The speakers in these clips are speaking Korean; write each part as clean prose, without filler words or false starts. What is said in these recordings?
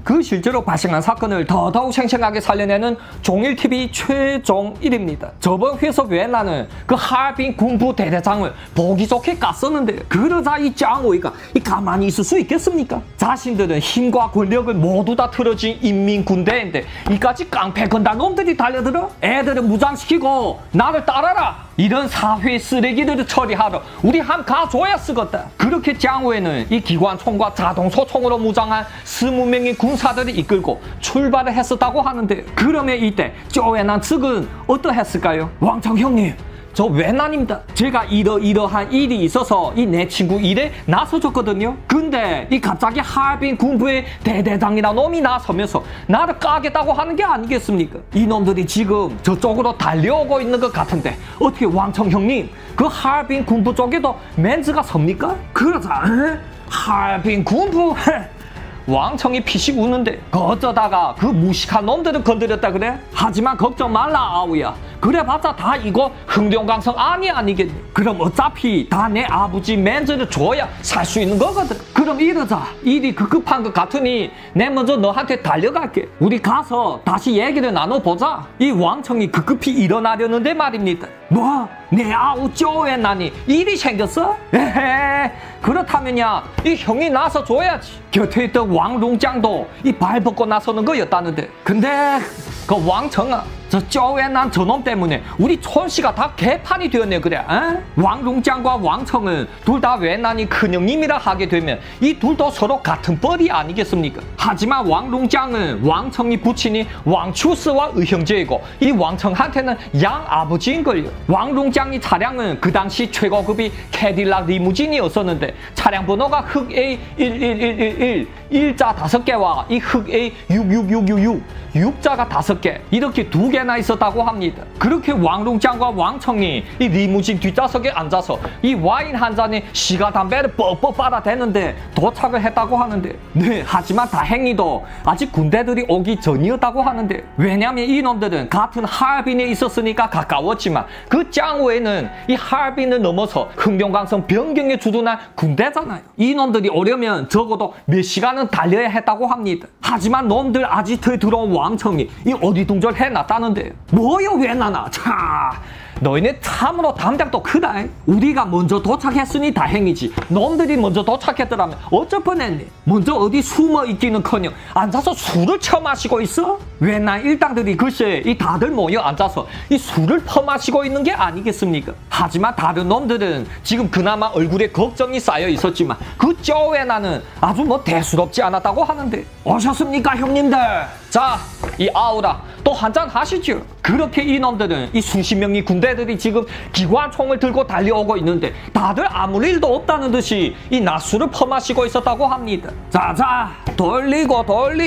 그 실제로 발생한 사건을 더더욱 생생하게 살려내는 종일TV 최종일입니다. 저번 회석 외나는 그 하얼빈 군부 대대장을 보기 좋게 깠었는데 그러자 이 짱오이가 가만히 있을 수 있겠습니까? 자신들은 힘과 권력을 모두 다 틀어진 인민군대인데 이까지 깡패 건달 놈들이 달려들어? 애들을 무장시키고 나를 따라라! 이런 사회 쓰레기들을 처리하러 우리 함 가줘야 쓰겄다. 그렇게 짱오에는 이 기관총과 자동소총으로 무장한 20명의 군사들을 이끌고 출발을 했었다고 하는데 그러면 이때 쪼웨난 측은 어떠했을까요? 왕청 형님, 저 외난입니다. 제가 이러한 일이 있어서 이 내 친구 일에 나서줬거든요. 근데 이 갑자기 하얼빈 군부의 대대장이라는 놈이 나서면서 나를 까겠다고 하는 게 아니겠습니까? 이놈들이 지금 저쪽으로 달려오고 있는 것 같은데 어떻게 왕청 형님, 그 하얼빈 군부 쪽에도 멘즈가 섭니까? 그러자 하얼빈 군부 왕청이 피식 웃는데 어쩌다가 그 무식한 놈들을 건드렸다 그래? 하지만 걱정 말라 아우야. 그래봤자 다 이거 흥룡강성 아니겠니? 그럼 어차피 다 내 아버지 맨즈를 줘야 살 수 있는 거거든. 그럼 이러자. 일이 급한 것 같으니 내 먼저 너한테 달려갈게. 우리 가서 다시 얘기를 나눠보자. 이 왕청이 급히 일어나려는데 말입니다. 뭐? 내 아우 쪼웨난이 일이 생겼어? 에헤, 그렇다면야 이 형이 나서 줘야지. 곁에 있던 왕롱장도 이 발 벗고 나서는 거였다는데 근데 그 왕청아, 저 쪼웨난 저놈 때문에 우리 촌씨가 다 개판이 되었네 그래. 에? 왕롱장과 왕청은 둘 다 외난이 큰형님이라 하게 되면 이 둘도 서로 같은 뻘이 아니겠습니까? 하지만 왕롱장은 왕청이 부친이 왕추스와 의형제이고 이 왕청한테는 양아버지인걸요. 왕롱장이 차량은 그 당시 최고급이 캐딜락 리무진이었었는데 차량 번호가 흑 A 11111 1자 5개와 이 흑 A 66666 6자가 5개 이렇게 2개나 있었다고 합니다. 그렇게 왕롱장과 왕청이 이 리무진 뒷좌석에 앉아서 이 와인 한 잔에 시가 담배를 뻑뻑 빨아대는데 도착을 했다고 하는데 네, 하지만 다행히도 아직 군대들이 오기 전이었다고 하는데 왜냐면 이놈들은 같은 하얼빈에 있었으니까 가까웠지만 그 짱오에는 이 하얼빈을 넘어서 흥룡강성 변경에 주둔한 군대잖아요. 이놈들이 오려면 적어도 몇 시간은 달려야 했다고 합니다. 하지만 놈들 아지트에 들어온 왕청이 이 어리둥절 해놨다는데 뭐요 외나나. 차, 너희네 참으로 담장도 크다. 우리가 먼저 도착했으니 다행이지 놈들이 먼저 도착했더라면 어쩔 뻔했니. 먼저 어디 숨어 있기는커녕 앉아서 술을 처마시고 있어? 외나 일당들이 글쎄 이 다들 모여 앉아서 이 술을 퍼마시고 있는 게 아니겠습니까? 하지만 다른 놈들은 지금 그나마 얼굴에 걱정이 쌓여 있었지만 그 쪼웨나는 아주 뭐 대수롭지 않았다고 하는데 오셨습니까 형님들? 자, 이 아우라 또 한잔 하시죠. 그렇게 이놈들은 이 수십 명의 군대들이 지금 기관총을 들고 달려오고 있는데 다들 아무 일도 없다는 듯이 이 낮술을 퍼마시고 있었다고 합니다. 자자, 돌리고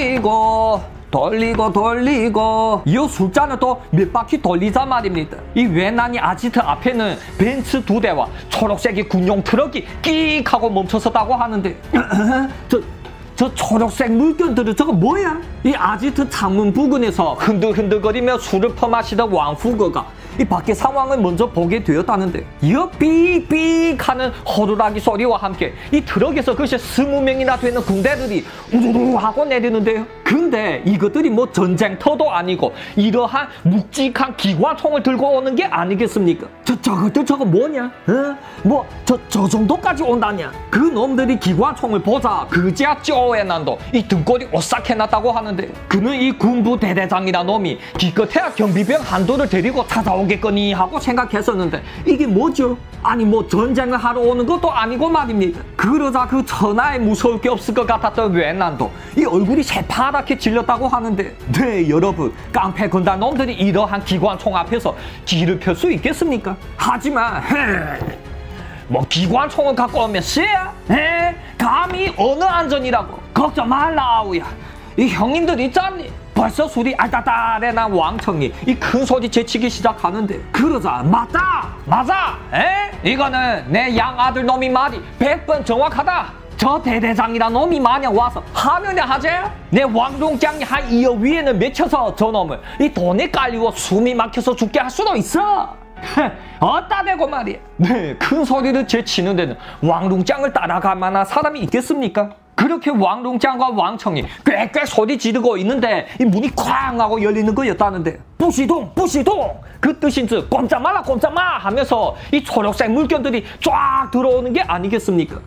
이 숫자는 또 몇 바퀴 돌리자 말입니다. 이 외난이 아지트 앞에는 벤츠 2대와 초록색의 군용 트럭이 끼익 하고 멈춰섰다고 하는데 저 초록색 물건들은 저거 뭐야? 이 아지트 창문 부근에서 흔들흔들거리며 술을 퍼마시던 왕후거가 이 밖의 상황을 먼저 보게 되었다는데 이어 삑삑 하는 호루라기 소리와 함께 이 트럭에서 글쎄 20명이나 되는 군대들이 우르르 하고 내리는데요. 근데 이것들이 뭐 전쟁터도 아니고 이러한 묵직한 기관총을 들고 오는 게 아니겠습니까? 저것들 저거 뭐냐? 뭐 저 정도까지 온다냐? 그 놈들이 기관총을 보자 그제야 쪼웨난도 이 등골이 오싹해났다고 하는데 그는 이 군부 대대장이란 놈이 기껏해야 경비병 한도를 데리고 찾아오겠거니 하고 생각했었는데 이게 뭐죠? 아니 뭐 전쟁을 하러 오는 것도 아니고 말입니다. 그러자 그 천하에 무서울 게 없을 것 같았던 외난도 이 얼굴이 새파랗게 질렸다고 하는데 네 여러분, 깡패 건달 놈들이 이러한 기관총 앞에서 기를 펼 수 있겠습니까? 하지만 뭐 기관총을 갖고 오면 씨야? 감히 어느 안전이라고. 걱정 말라 아우야. 이 형님들 있잖니? 벌써 술이 알따따레난 왕청이 이 큰 소리 제치기 시작하는데 그러자 맞아 이거는 내 양아들 놈이 말이 100번 정확하다. 저 대대장이란 놈이 만약 와서 하면야 하재? 내 왕롱장이 한 2여 위에는 맺혀서 저 놈을 이 돈에 깔리고 숨이 막혀서 죽게 할 수도 있어. 어따 대고 말이야. 네, 큰 소리를 제치는 데는 왕롱장을 따라갈 만한 사람이 있겠습니까? 그렇게 왕롱장과 왕청이 꽥꽥 소리 지르고 있는데 이 문이 쾅 하고 열리는 거였다는데 부시동 부시동 그 뜻인즉 꼼짝 마라 꼼짝 마 하면서 이 초록색 물건들이 쫙 들어오는 게 아니겠습니까?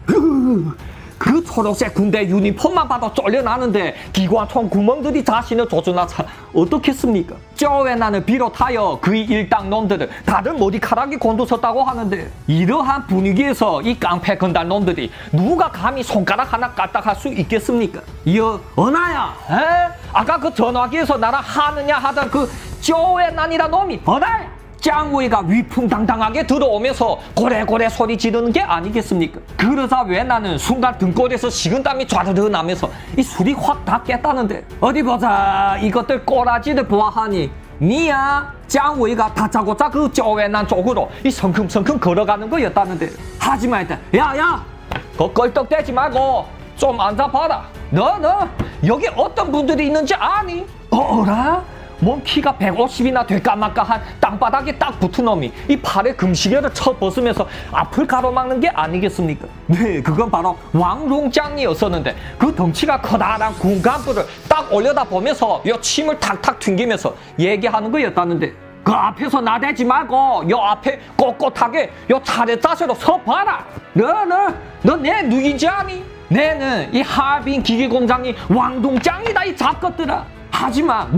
그 초록색 군대 유니폼만 봐도 쫄려나는데 기관총 구멍들이 자신을 조준하자 어떻겠습니까? 쪼웨난을 비롯하여 그의 일당 놈들을 다들 머리카락이 곤두섰다고 하는데 이러한 분위기에서 이 깡패 건달 놈들이 누가 감히 손가락 하나 까딱할 수 있겠습니까? 이어 언아야 에? 아까 그 전화기에서 나랑 하느냐 하던 그 쪼웨난이란 놈이 언아야 짱우이가 위풍당당하게 들어오면서 고래고래 소리 지르는 게 아니겠습니까? 그러자 왜 나는 순간 등골에서 식은땀이 좌르르 나면서 이 술이 확 다 깼다는데 어디 보자 이것들 꼬라지를 보아하니 니야 짱우이가 다짜고짜 그 쪼웨난 쪽으로 이 성큼성큼 걸어가는 거였다는데 하지만 일단 야야 그 껄떡대지 말고 좀 앉아봐라 너 여기 어떤 분들이 있는지 아니? 어라? 몸 키가 150이나 될까말까한 땅바닥에 딱 붙은 놈이 이 팔에 금시계를 쳐 벗으면서 앞을 가로막는 게 아니겠습니까? 네, 그건 바로 왕롱장이었었는데 그 덩치가 커다란 군간부를 딱 올려다 보면서 요 침을 탁탁 튕기면서 얘기하는 거였다는데 그 앞에서 나대지 말고 요 앞에 꼿꼿하게 요 차례 자세로 서봐라. 너 내 누군지 아니? 내는 이 하얼빈 기계공장이 왕동장이다 이 잡것들아. 하지만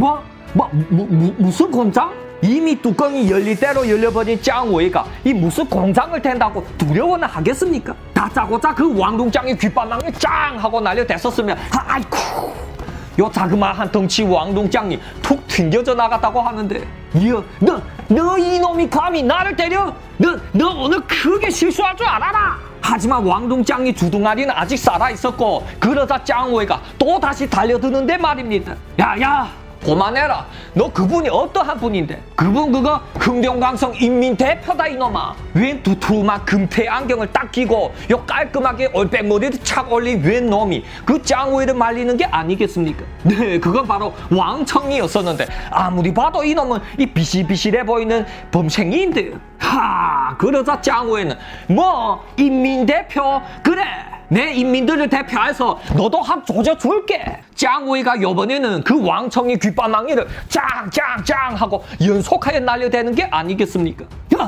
무슨 공장? 이미 뚜껑이 열릴 대로 열려버린 짱오이가 이 무슨 공장을 댄다고 두려워는 하겠습니까? 다짜고짜 그 왕동장의 귓바닥에 짱 하고 날려댔었으면 아이쿠 요 자그마한 덩치 왕동장이 툭 튕겨져 나갔다고 하는데 이어 너 이놈이 감히 나를 때려? 너 오늘 크게 실수할 줄 알아라. 하지만 왕동장이 주둥아리는 아직 살아있었고 그러자 짱오이가 또 다시 달려드는데 말입니다. 야야 그만해라. 너 그분이 어떠한 분인데? 그분 그거 흥룡강성 인민대표다 이놈아. 웬 두툼한 금태 안경을 딱 끼고 요 깔끔하게 올백머리를 착 올린 웬 놈이 그 짱오이를 말리는 게 아니겠습니까? 네, 그건 바로 왕청이었었는데 아무리 봐도 이놈은 이 비실비실해 보이는 범생이인데 그러자 짱오이는 뭐 인민대표 그래 내 인민들을 대표해서 너도 한 조져줄게. 짱오이가 요번에는 그 왕청이 귓바망이를 짱짱짱 하고 연속하여 날려대는 게 아니겠습니까?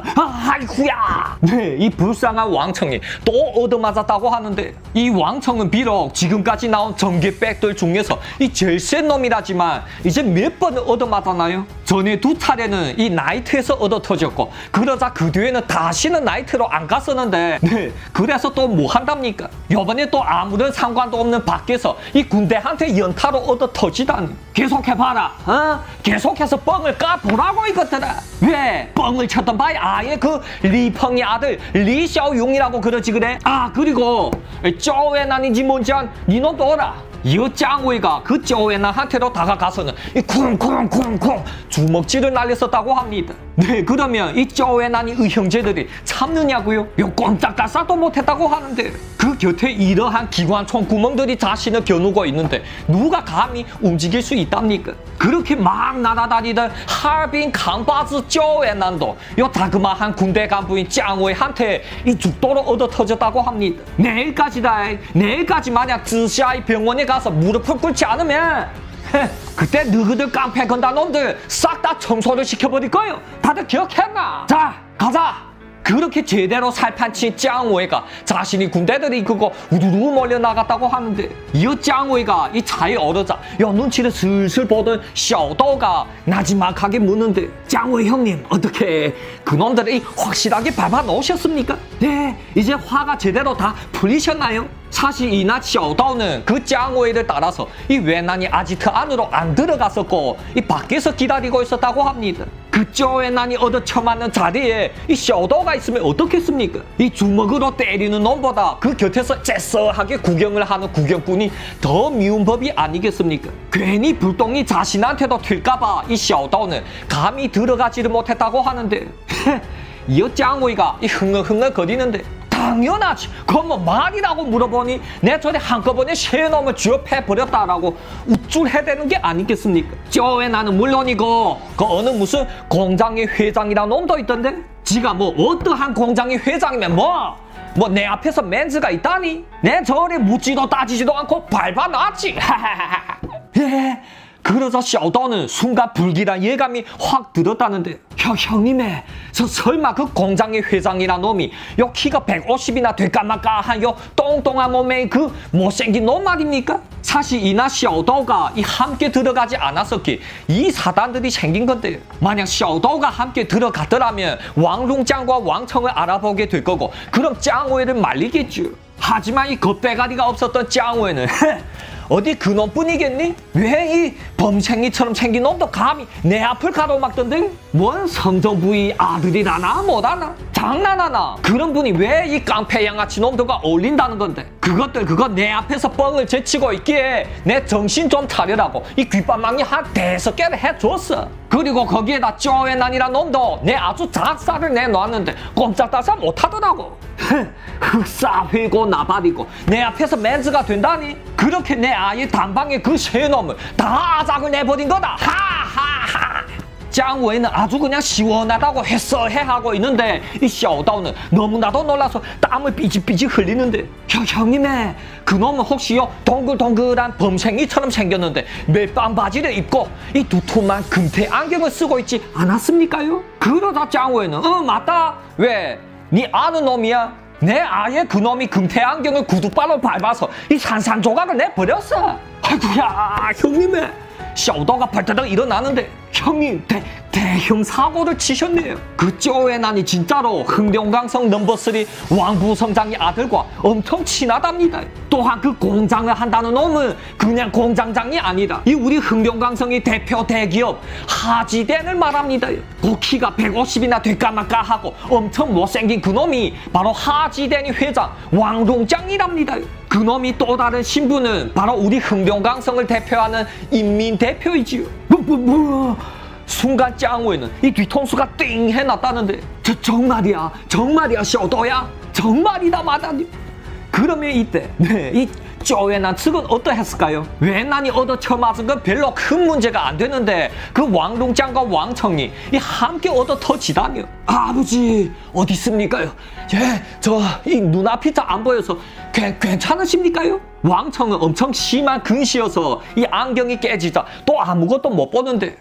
아이쿠야. 네, 이 불쌍한 왕청이 또 얻어맞았다고 하는데 이 왕청은 비록 지금까지 나온 전개백들 중에서 이 제일 센 놈이라지만 이제 몇 번을 얻어맞았나요? 전에 2차례는 이 나이트에서 얻어터졌고 그러자 그 뒤에는 다시는 나이트로 안 갔었는데 네, 그래서 또 뭐 한답니까? 요번에 또 아무런 상관도 없는 밖에서 이 군대한테 연타로 얻어터지다니. 계속해봐라. 계속해서 뻥을 까보라고 이것들아. 왜 뻥을 쳤던 바에 아예 그 리펑의 아들 리샤오용이라고 그러지 그래? 그리고 쪼웨난인지 뭔지 니놈도 오라. 이 짱오이가 그 쪼웨난한테로 다가가서는 이 쿵쿵쿵쿵 주먹질을 날렸었다고 합니다. 네, 그러면 이 쪼웨난이 형제들이 참느냐고요? 요 꼼짝달싹도 못했다고 하는데 그 곁에 이러한 기관총 구멍들이 자신을 겨누고 있는데 누가 감히 움직일 수 있답니까? 그렇게 막 날아다니던 하얼빈 강바즈 쪼웨난도 요 다그마한 군대 간부인 짱오이한테 이 죽도로 얻어터졌다고 합니다. 내일까지 만약 쯔샤이 병원에 가서 무릎을 꿇지 않으면 그때 너희들 깡패 건달 놈들 싹 다 청소를 시켜버릴 거예요. 다들 기억했나? 자, 가자. 그렇게 제대로 살판친 짱오이가 자신이 군대들을 이끌고 우두루 몰려나갔다고 하는데 이 짱오이가 이 차에 오르자 눈치를 슬슬 보던 샤오도가 나지막하게 묻는데 짱오이 형님 어떻게 그놈들을 확실하게 밟아 놓으셨습니까? 네, 이제 화가 제대로 다 풀리셨나요? 사실 이날 샤오도는 그 짱오이를 따라서 이 외난이 아지트 안으로 안 들어갔었고 이 밖에서 기다리고 있었다고 합니다. 그 쪼웨난이 얻어 처맞는 자리에 이 샤오도가 있으면 어떻겠습니까? 이 주먹으로 때리는 놈보다 그 곁에서 째서하게 구경을 하는 구경꾼이 더 미운 법이 아니겠습니까? 괜히 불똥이 자신한테도 튈까봐 이 샤오도는 감히 들어가지를 못했다고 하는데 이 짱오이가 이 흥얼흥얼 거리는데 당연하지. 그건 뭐 말이라고 물어보니 내 전에 한꺼번에 세 놈을 쥐어패버렸다라고 우쭐해대는 게 아니겠습니까? 쪼웨난은 물론이고 그 어느 무슨 공장의 회장이라는 놈도 있던데 지가 뭐 어떠한 공장의 회장이면 뭐 뭐 내 앞에서 맨즈가 있다니? 내 저리 묻지도 따지지도 않고 밟아놨지. 예. 그러자 샤오다오는 순간 불길한 예감이 확 들었다는데, 형님의 저 설마 그 공장의 회장이란 놈이 요 키가 150이나 될까 말까 한 요 똥똥한 몸에 그 못생긴 놈 말입니까? 사실 이나 샤오다오가 이 함께 들어가지 않았었기 이 사단들이 생긴 건데, 만약 샤오다오가 함께 들어갔더라면 왕룽짱과 왕청을 알아보게 될 거고, 그럼 짱오이를 말리겠죠. 하지만 이 겁대가리가 없었던 짱오이는 어디 그놈뿐이겠니? 왜 이 범생이처럼 생긴 놈도 감히 내 앞을 가로막던데? 뭔 성정부의 아들이라나 뭐라나? 장난하나? 그런 분이 왜 이 깡패 양아치 놈들과 어울린다는 건데? 그것들 그거 내 앞에서 뻥을 제치고 있기에 내 정신 좀 차려라고 이 귓밤망이 한 5개를 해줬어. 그리고 거기에다 쪼웨난이란 놈도 내 아주 작사를 내놓았는데 꼼짝달싹 못하더라고. 흑사회고 나발이고 내 앞에서 맨즈가 된다니? 그렇게 내 아이 단방에 그 세 놈을 다 아작을 내버린 거다. 하하하. 짱웨이는 아주 그냥 시원하다고 해하고 있는데, 이 샤오다오는 너무나도 놀라서 땀을 삐질삐질 흘리는데, 형님의 그놈은 혹시요 동글동글한 범생이처럼 생겼는데 멜빵 바지를 입고 이 두툼한 금태 안경을 쓰고 있지 않았습니까요? 그러다 짱웨이는 맞다. 왜? 네 아는 놈이야? 내 아예 그놈이 금태 안경을 구두발로 밟아서 이 산산조각을 내버렸어. 아이고야, 형님의 샤오다오가 발타닥 일어나는데, 형님 대형 사고를 치셨네요. 그 쪼웨난이 진짜로 흥룡강성 넘버3 왕부성장의 아들과 엄청 친하답니다. 또한 그 공장을 한다는 놈은 그냥 공장장이 아니라 이 우리 흥룡강성의 대표 대기업 하지덴을 말합니다. 그 키가 150이나 될까 말까 하고 엄청 못생긴 그놈이 바로 하지덴의 회장 왕룽짱이랍니다. 그놈이 또 다른 신분은 바로 우리 흥룡강성을 대표하는 인민대표이지요. 순간 짱오이는 이 뒤통수가 띵 해놨다는데, 정말이야 샤오다오야? 정말이다 마다니. 그러면 이때 이 쪼웨난 측은 어떠했을까요? 웨난이 얻어 쳐맞은 건 별로 큰 문제가 안 되는데 그 왕룽짱과 왕청이 이 함께 얻어 터지다니요. 아버지 어디 있습니까요? 저 이 눈앞이 잘 안 보여서 괜찮으십니까요? 왕청은 엄청 심한 근시여서 이 안경이 깨지자 또 아무것도 못 보는데,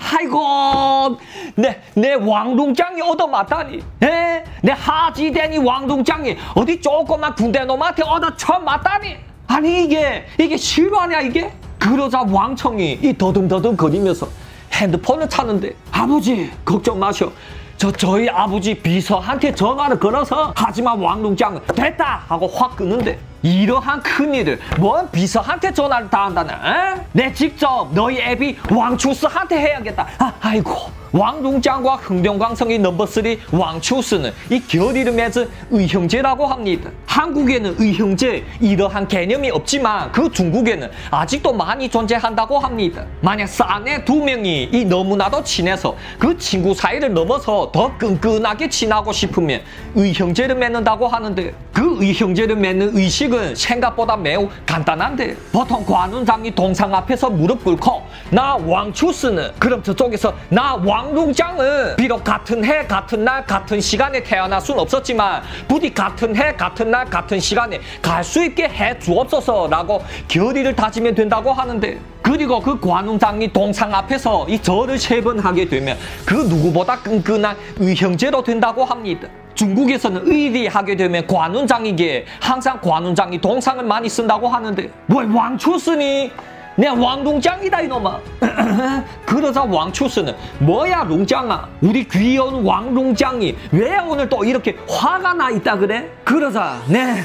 아이고 내 왕룽짱이 얻어맞다니. 내 하지덴이 왕룽짱이 어디 조그만 군대놈한테 얻어 쳐맞다니. 아니 이게 실화냐 이게? 그러자 왕청이 이 더듬더듬 거리면서 핸드폰을 찾는데, 아버지 걱정 마셔. 저희 아버지 비서한테 전화를 걸어서, 하지만 왕룽짱은 됐다 하고 확 끄는데, 이러한 큰일을 뭔 비서한테 전화를 다 한다나? 내 직접 너희 애비 왕추스한테 해야겠다. 아이고. 왕룽짱과 흥룡강성의 넘버3 왕추스는 이 결의를 맺은 의형제라고 합니다. 한국에는 의형제 이러한 개념이 없지만 그 중국에는 아직도 많이 존재한다고 합니다. 만약 사내 두 명이 이 너무나도 친해서 그 친구 사이를 넘어서 더 끈끈하게 친하고 싶으면 의형제를 맺는다고 하는데, 그 의형제를 맺는 의식은 생각보다 매우 간단한데, 보통 관운장이 동상 앞에서 무릎 꿇고 나 왕추스는, 그럼 저쪽에서 나 왕룽짱은 비록 같은 해 같은 날 같은 시간에 태어날 순 없었지만 부디 같은 해 같은 날 같은 시간에 갈 수 있게 해 주옵소서 라고 결의를 다지면 된다고 하는데, 그리고 그 관운장이 동상 앞에서 이 절을 3번 하게 되면 그 누구보다 끈끈한 의형제로 된다고 합니다. 중국에서는 의리하게 되면 관운장이기에 항상 관운장이 동상을 많이 쓴다고 하는데, 왜 왕추스니? 내 왕룽짱이다 이놈아. 그러자 왕추스는 뭐야 룽짱아, 우리 귀여운 왕룽짱이 왜 오늘 또 이렇게 화가 나 있다 그래? 그러자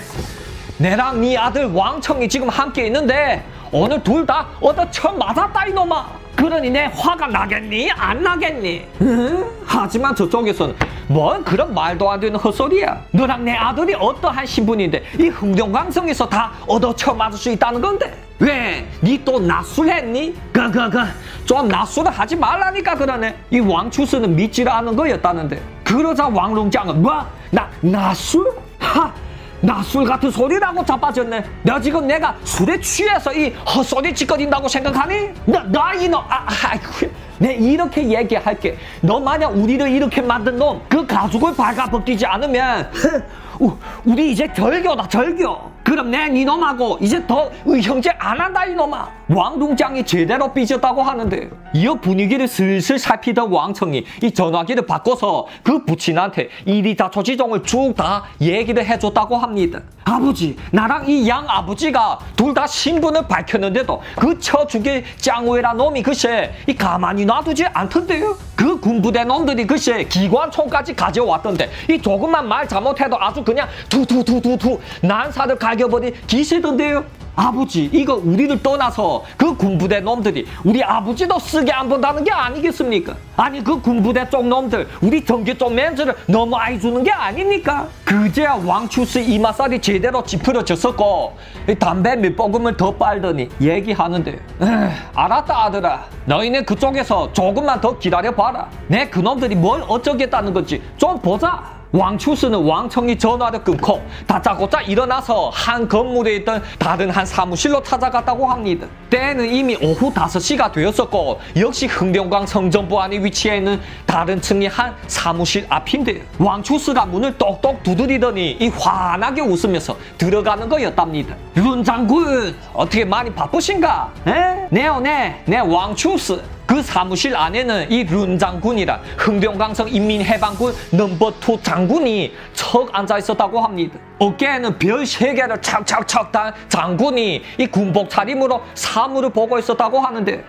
내랑 네 아들 왕청이 지금 함께 있는데 오늘 둘 다 얻어 쳐 맞았다 이놈아. 그러니 내 화가 나겠니? 안 나겠니? 하지만 저쪽에서는 뭔 그런 말도 안 되는 헛소리야. 너랑 내 아들이 어떠한 신분인데 이 흥룡강성에서 다 얻어 쳐 맞을 수 있다는 건데, 왜? 니 또 낯술했니? 좀 낯술을 하지 말라니까 그러네. 이 왕추스는 믿지를 않은 거였다는데, 그러자 왕룽짱은 뭐? 낯술? 낯술 같은 소리라고 자빠졌네. 너 지금 내가 술에 취해서 이 헛소리 짓거린다고 생각하니? 나 이놈. 아이고, 내 이렇게 얘기할게. 너 만약 우리를 이렇게 만든 놈 그 가죽을 발가벗기지 않으면 우리 이제 절교다, 절교. 그럼 내 니놈하고 이제 더 의형제 안 한다, 이놈아. 왕룽장이 제대로 삐졌다고 하는데, 이 분위기를 슬슬 살피던 왕청이 이 전화기를 바꿔서 그 부친한테 이리다초지종을 쭉 다 얘기를 해줬다고 합니다. 아버지, 나랑 이 양 아버지가 둘 다 신분을 밝혔는데도 그 쳐 죽일 짱웨라 놈이 글쎄 이 가만히 놔두지 않던데요. 그 군부대 놈들이 글쎄 기관총까지 가져왔던데, 이 조금만 말 잘못해도 아주 그냥 투투투투투 난사를 갈겨버린 기세던데요. 아버지, 이거 우리를 떠나서 그 군부대 놈들이 우리 아버지도 쓰게 안 본다는 게 아니겠습니까? 아니, 그 군부대 쪽 놈들 우리 전기 쪽 멘즈를 너무 아이 주는 게 아닙니까? 그제야 왕추스 이마살이 제대로 찌푸려졌었고 담배 몇 뽀금을 더 빨더니 얘기하는데, 알았다 아들아, 너희는 그쪽에서 조금만 더 기다려봐라. 내 그놈들이 뭘 어쩌겠다는 건지 좀 보자. 왕추스는 왕청이 전화를 끊고 다짜고짜 일어나서 한 건물에 있던 다른 한 사무실로 찾아갔다고 합니다. 때는 이미 오후 5시가 되었었고, 역시 흥룡강 성전부 안에 위치해 있는 다른 층의 한 사무실 앞인데요. 왕추스가 문을 똑똑 두드리더니 이 환하게 웃으면서 들어가는 거였답니다. 룬 장군, 어떻게 많이 바쁘신가? 에? 네요, 네 왕추스. 그 사무실 안에는 이 룬 장군이란 흥룡강성 인민해방군 넘버2 장군이 척 앉아 있었다고 합니다. 어깨에는 별 3개를 척척척 단 장군이 이 군복 차림으로 사물을 보고 있었다고 하는데,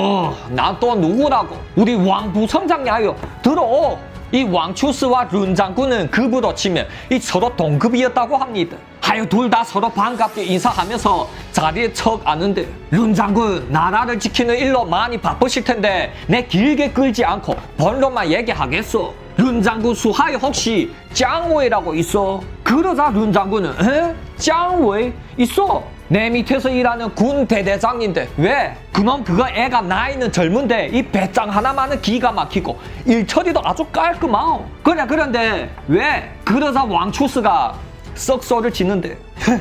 난 또 누구라고? 우리 왕부성장이야요. 들어. 이 왕추스와 룬 장군은 급으로 치면 이 서로 동급이었다고 합니다. 하여 둘 다 서로 반갑게 인사하면서 자리에 척 앉는데, 룬 장군, 나라를 지키는 일로 많이 바쁘실 텐데 내 길게 끌지 않고 본론만 얘기하겠소. 룬 장군 수하에 혹시 짱웨이라고 있어? 그러자 룬 장군은, 에? 짱웨이? 있어. 내 밑에서 일하는 군 대대장인데 왜? 그놈 그거 애가 나이는 젊은데 이 배짱 하나만은 기가 막히고 일처리도 아주 깔끔하오. 그래, 그런데 왜? 그러자 왕추스가 썩소를 지는데,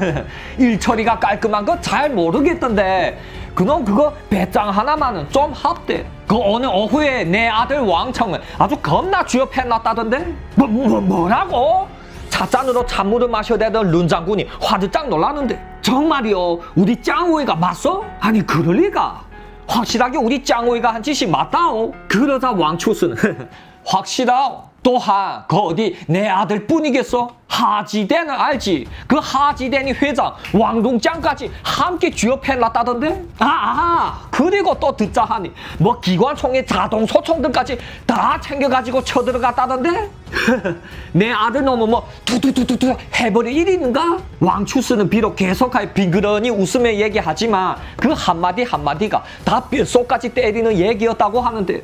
일처리가 깔끔한 거 잘 모르겠던데 그놈 그거 배짱 하나만은 좀 합대. 그 오늘 오후에 내 아들 왕청은 아주 겁나 취업해놨다던데? 뭐라고? 찻잔으로 찬물을 마셔대던 룬 장군이 화들짝 놀라는데, 정말이요? 우리 짱오이가 맞소? 아니, 그럴 리가. 확실하게 우리 짱오이가 한 짓이 맞다오. 그러자 왕추스는 확실하오. 또한 그 어디 내 아들 뿐이겠어? 하지대는 알지? 그 하지대니 회장 왕룽짱까지 함께 취업해놨다던데? 그리고 또 듣자 하니 뭐 기관총의 자동 소총들까지 다 챙겨가지고 쳐들어갔다던데? 내 아들 놈은 뭐 두두두두두 해버릴 일이 있는가? 왕추스는 비록 계속하여 빙그러니 웃으며 얘기하지만 그 한마디 한마디가 다 뼛속까지 때리는 얘기였다고 하는데,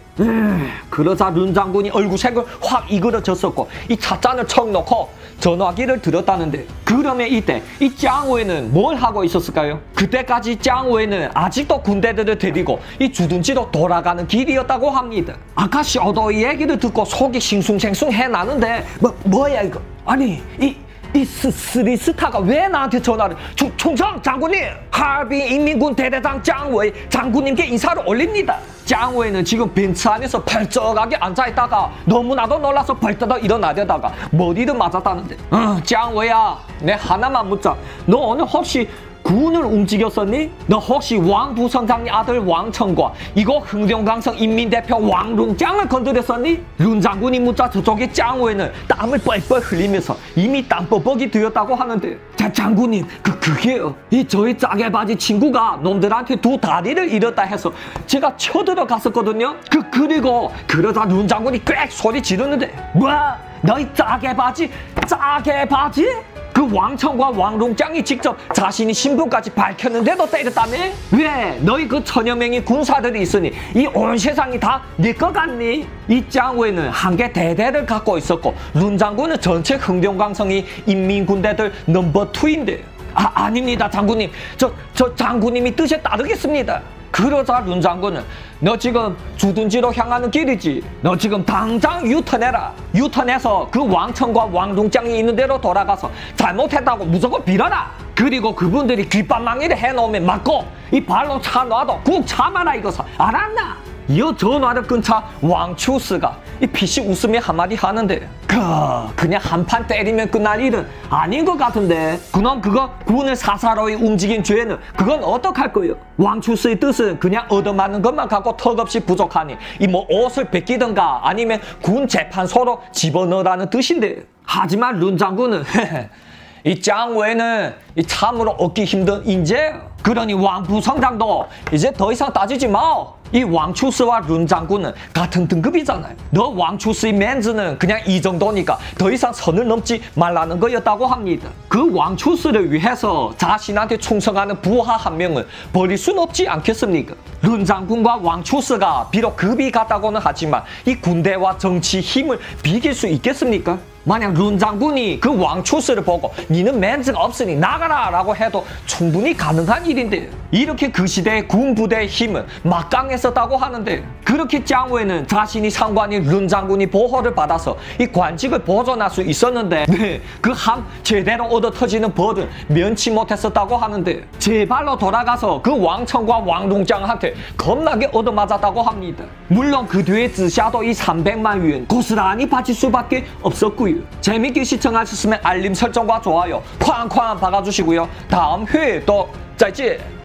그러자 룬 장군이 얼굴색을 확 이그러졌었고 이 찻잔을 척 놓고 전화기를 들었다는데, 그러면 이때 이 짱웨이는 뭘 하고 있었을까요? 그때까지 짱웨이는 아직도 군대들을 데리고 이 주둔지로 돌아가는 길이었다고 합니다. 아카시 어도 이 얘기를 듣고 속이 싱숭생숭해 나는데, 뭐야 이거? 아니 이 스리스타가 왜 나한테 전화를? 총장 장군님, 하얼빈 인민군 대대장 짱웨이 장군님께 인사를 올립니다. 짱웨이는 지금 벤츠 안에서 펄쩍하게 앉아있다가 너무나도 놀라서 벌떡 일어나려다가 머리를 맞았다는데, 짱웨이야, 내 하나만 묻자. 너 오늘 혹시 군을 움직였었니? 너 혹시 왕부성장의 아들 왕청과 이거 흥룡강성 인민대표 왕룽짱을 건드렸었니? 룬 장군이 묻자 저쪽의 짱웨이는 땀을 뻘뻘 흘리면서 이미 땀버벅이 되었다고 하는데, 자, 장군님, 그게요. 이 저희 짜게바지 친구가 놈들한테 2 다리를 잃었다 해서 제가 쳐들어갔었거든요. 그리고 그러다 룬 장군이 꽥 소리 지르는데, 뭐야? 너희 짜게바지? 그 왕청과 왕룽짱이 직접 자신이 신분까지 밝혔는데도 때렸다며? 왜? 너희 그 천여 명의 군사들이 있으니 이 온 세상이 다 네 것 같니? 이 짱웨이는 한 개 대대를 갖고 있었고 룬 장군은 전체 흥룡강성이 인민군대들 넘버2인데, 아닙니다 장군님. 저 장군님이 뜻에 따르겠습니다. 그러자 룬 장군은, 너 지금 주둔지로 향하는 길이지? 너 지금 당장 유턴해라. 유턴해서 그 왕청과 왕룽짱이 있는 데로 돌아가서 잘못했다고 무조건 빌어라. 그리고 그분들이 귓밥망이를 해놓으면 맞고 이 발로 차 놔도 꾹 참아라 이거사. 알았나? 이어 전화를 끊자 왕추스가 이 PC 웃으며 한마디 하는데 그냥 한판 때리면 끝날 일은 아닌 것 같은데 그놈 그거 군을 사사로이 움직인 죄는 그건 어떡할 거요? 왕추스의 뜻은 그냥 얻어맞는 것만 갖고 턱없이 부족하니 이 뭐 옷을 베끼든가 아니면 군 재판소로 집어넣으라는 뜻인데 하지만 룬 장군은 이 짱웨는 이 참으로 얻기 힘든 인재예요. 그러니 왕부 성장도 이제 더 이상 따지지 마. 이 왕추스와 룬 장군은 같은 등급이잖아요. 너 왕추스의 맨즈는 그냥 이 정도니까 더 이상 선을 넘지 말라는 거였다고 합니다. 그 왕추스를 위해서 자신한테 충성하는 부하 한 명을 버릴 순 없지 않겠습니까? 룬 장군과 왕추스가 비록 급이 같다고는 하지만 이 군대와 정치 힘을 비길 수 있겠습니까? 만약 룬 장군이 그 왕추스를 보고 니는 맨즈가 없으니 나가라 라고 해도 충분히 가능한 일인데 이렇게 그 시대의 군 부대의 힘은 막강했었다고 하는데 그렇게 짱웨는 자신이 상관인 룬 장군이 보호를 받아서 이 관직을 보존할 수 있었는데 그 함 제대로 얻어 터지는 벌은 면치 못했었다고 하는데 제발로 돌아가서 그 왕청과 왕동장한테 겁나게 얻어맞았다고 합니다. 물론 그 뒤에 즈샤도 이 300만 위엔 고스란히 바칠 수밖에 없었고요. 재밌게 시청하셨으면 알림 설정과 좋아요 쾅쾅 박아주시고요. 다음 회에 또 再见